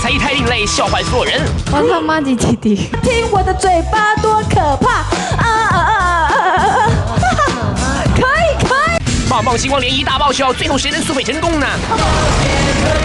才艺太另类，笑坏所有人。 我他妈几弟弟， 听我的嘴巴多可怕可以。 棒棒星光联谊大爆笑，最后谁能速配成功呢？